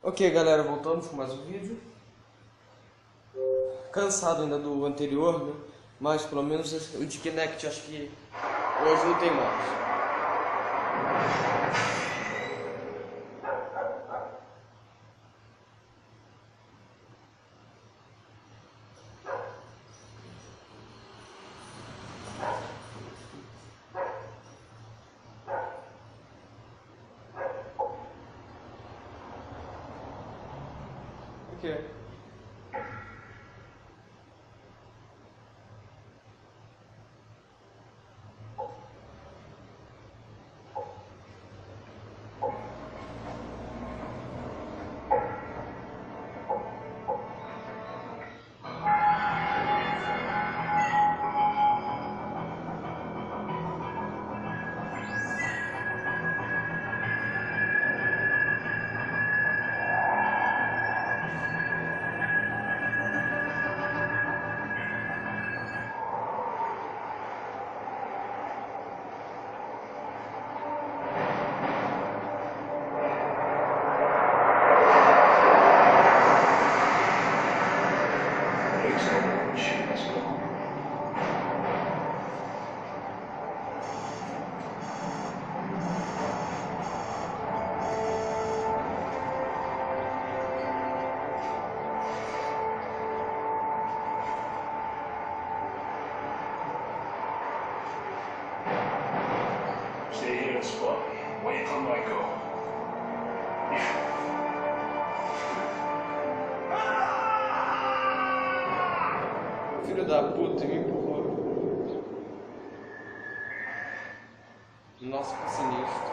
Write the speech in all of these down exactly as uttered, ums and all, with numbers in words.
Ok, galera, voltamos com mais um vídeo. Cansado ainda do anterior, né? Mas pelo menos o de Kinect acho que hoje não tem mais. O quê? Stay here and spot me. Wait for my go. Filho da puta, me empurrou. Nossa, que sinistro.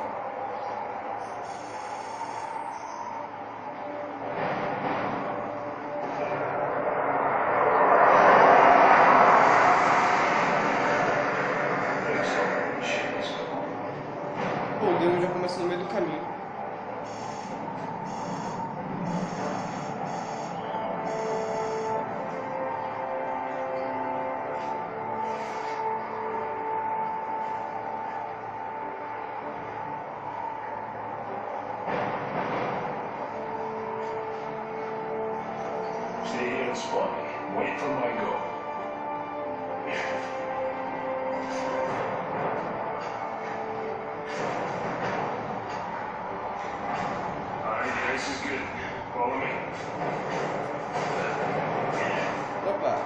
Pô, o game já começa no meio do caminho. Stay here and spot me. Wait for my go. Alright, this is good. Follow me. Opa.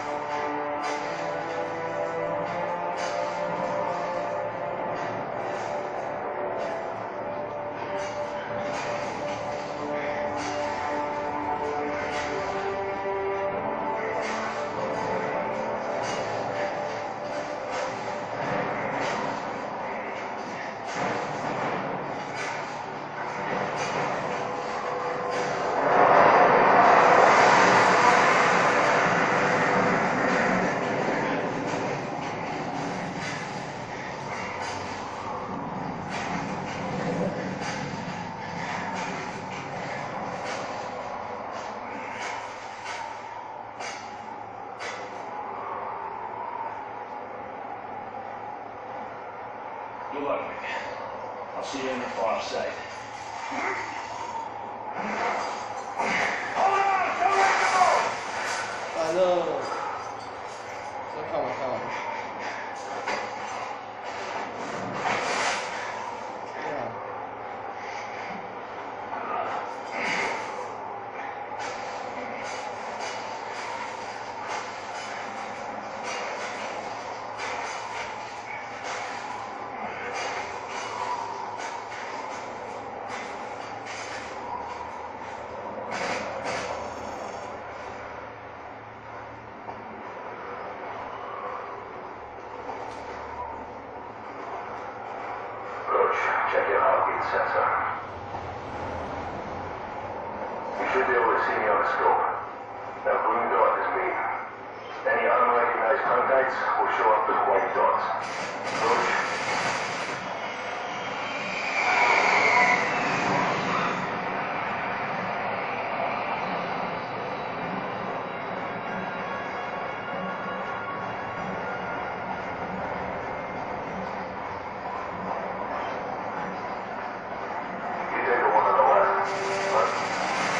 Good luck, mate. I'll see you on the far side. Hold on! Don't let go! Ah, não. Só calma, calma. Ah. Coach, check your heartbeat sensor. You should be able to see me on the scope. That blue dot is me. Any unrecognized contacts will show up as white dots. Coach? You take the one on the left. Huh?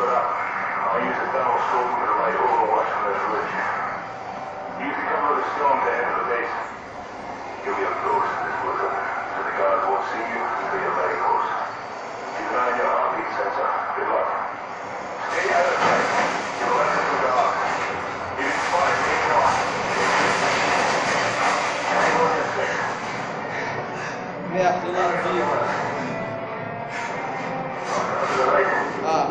split up. I'll use the thermal scope to provide overwatch from this ridge. Use the cover of the storm to enter the base. You'll be up close in this blizzard, so the guards won't see you until you're very close. Keep an eye on your heartbeat sensor. Good luck. Stay out of sight. You're left to the guard. If it's spotted, take it off. Hang on your six. Merda, lá viva. To the right. Ah,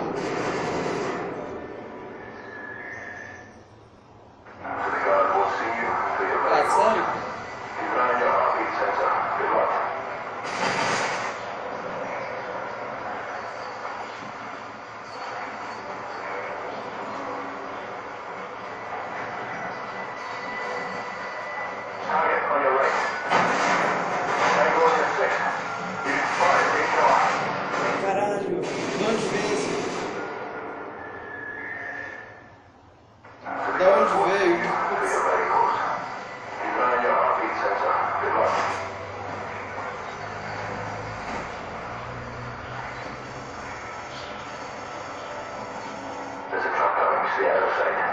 So the guards won't see you until you're very ah, close. sério? Keep an eye on your heartbeat sensor. Good luck. Target on your right. Tango on your six. If it's spotted, take it off. Caralho, duas vezes. So the Da guards onde won't see veio? you until you're very close. Keep an eye on your heartbeat sensor. Good luck. There's a truck coming. Stay out of sight.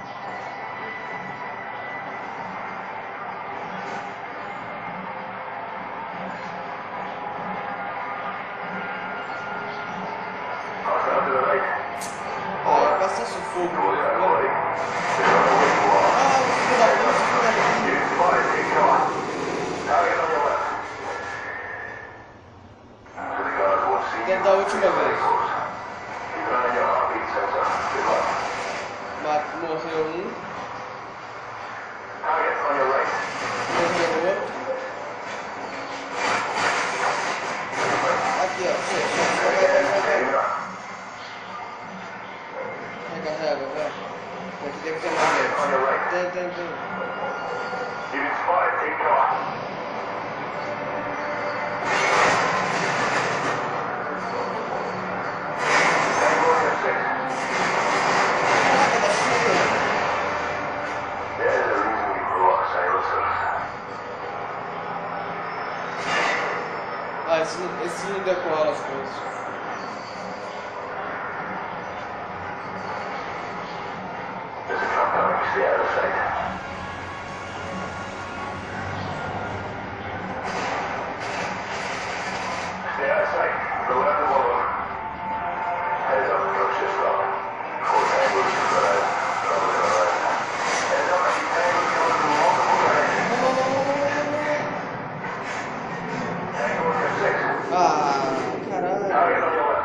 Hostile to the right. Ah, passa sufoco. Doors Ah, unloading. They don't know where you are. filho da puta, filho da puta. You spotted. Take it off. Target on your left. So the guards won't see you. Tenta a última vez. Keep an eye on your heartbeat sensor. Good luck. Mat- Morreu um, Target on your right. morreu outro. Aqui, ó. Chega, chega. Vai, vai, vai, vai. Aim up. Recarrega, vai. Aqui tem que ter mais Target on gente. your right. Tem, tem, tem. If it's spotted, take it off. Tango on your six. Caraca, tá cheio. There's a reason we blew up silencers. Ah, esse, não- esse não decora as coisas. There's a truck coming. Stay out of sight. Stay out of sight. Go out the wall. Heads up, truck's just stopped. Four tangos to the right. Trouble to the right. Heads up, I see tangos coming from multiple directions. Tango on your six. Ah, caralho. Target on your left.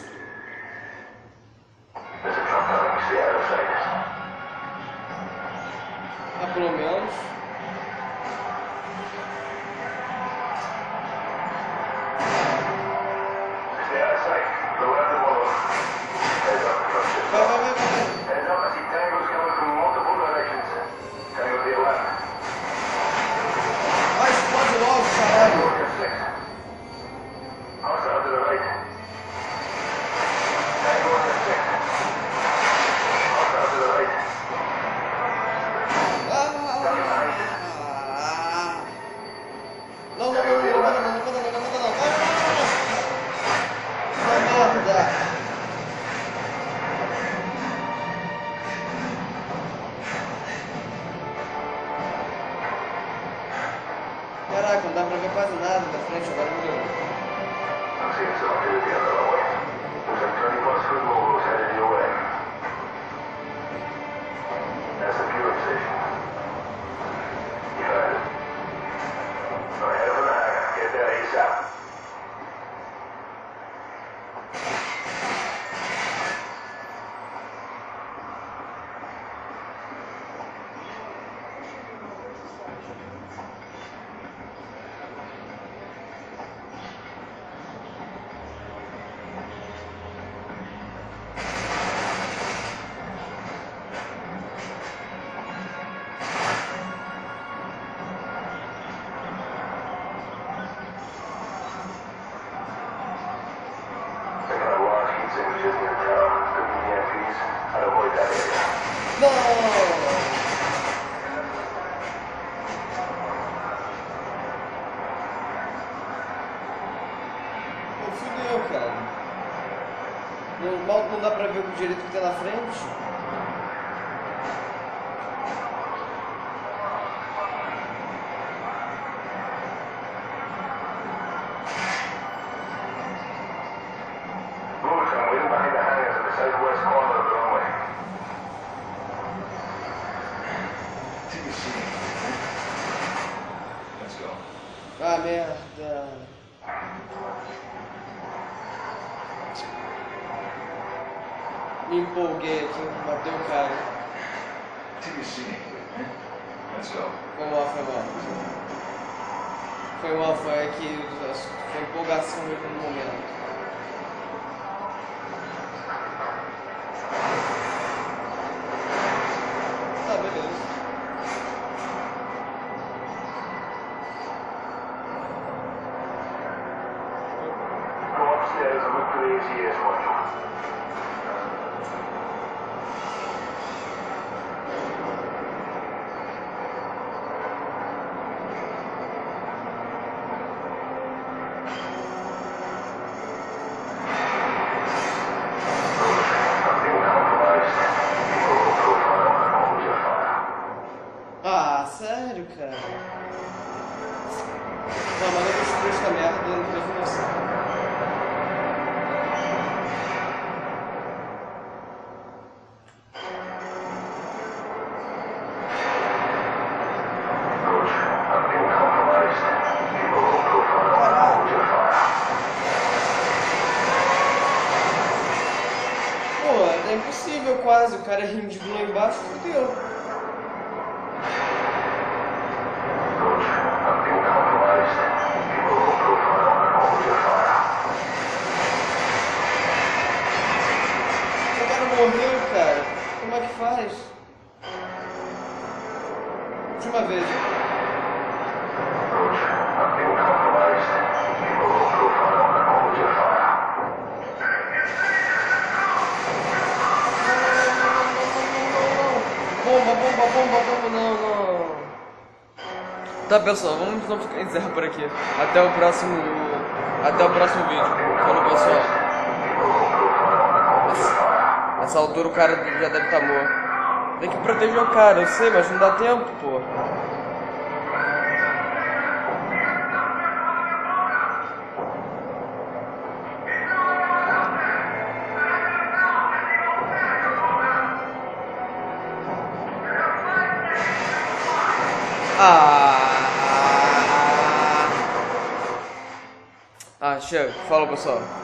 There's a truck coming. Stay out of sight. Ah, pelo menos. Stay out of sight. Go out the wall. Heads up, truck's just Vai, stopped. vai, vai, vai, vai. Heads up, I see tangos coming from multiple directions. Tango to your left. Vai, explode logo, Tango caralho. on your six. Hostile to the right. Tango on your six. Hostile to the right. Ah! Não, não, não, não, não, não, não, não, não, não, não, não, não, não, não. Essa merda. Caraca, não dá pra ver quase nada da frente, agora melhorou. I'm seeing some activity on the runway. There's like twenty plus foot logos headed your way. That's the fueling station. You found it. All right, head over the hangar. Get there ASAP. They're gonna launch heat signatures near town. Could be E M Ps. I'd avoid that area. Não! Pô, fudeu, cara. Não, mal não dá pra ver o direito que tem na frente. Lewis, I'm waiting behind the hangars in the southwest corner of the runway. Take a seat. Let's go. Ah, merda. Me empolguei aqui, bateu o cara. Take a seat. Let's go. Foi mal, foi mal. Foi mal, foi aqui, foi empolgação mesmo no momento. Tá, beleza. Go upstairs and look for the A T S module. Ah, sério, cara? Não, mas eu destruí essa merda, não teve noção. Pô, é impossível quase, o cara rendido lá embaixo, fudeu. O cara morreu, cara. Como é que faz? Última vez. Bomba, bomba, bomba, bomba, não, não. Tá, pessoal, vamos, vamos encerrar por aqui. Até o próximo. Até o próximo vídeo. Falou, pessoal. Nessa altura o cara já deve estar morto. Tem que proteger o cara, eu sei, mas não dá tempo, pô. Ah, ah, chega. Fala, pessoal.